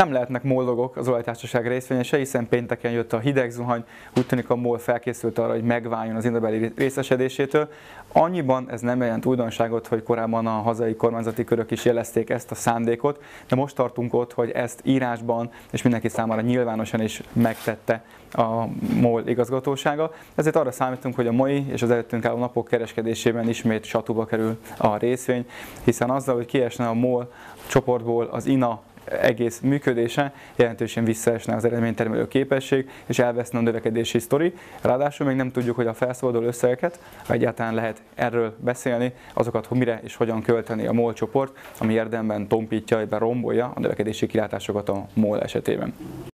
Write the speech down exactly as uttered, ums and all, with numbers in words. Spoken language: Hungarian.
nem lehetnek mollogok az olajtársaság részvényese, hiszen pénteken jött a hideg zuhany, úgy tűnik a MOL felkészült arra, hogy megváljon az indobeli részesedésétől. Annyiban ez nem jelent újdonságot, hogy korábban a hazai kormányzati körök is jelezték ezt a szándékot, de most tartunk ott, hogy ezt írásban és mindenki számára nyilvánosan is megtette a MOL igazgatósága. Ezért arra számítunk, hogy a mai és az előttünk álló napok kereskedésében ismét satúba kerül a részvény, hiszen azzal, hogy kiesne a MOL csoportból az INA egész működése, jelentősen visszaesne az eredménytermelő képesség, és elveszne a növekedési sztori. Ráadásul még nem tudjuk, hogy a felszabaduló összegeket, ha egyáltalán lehet erről beszélni, azokat mire és hogyan költeni a MOL csoport, ami érdemben tompítja, vagy rombolja a növekedési kilátásokat a MOL esetében.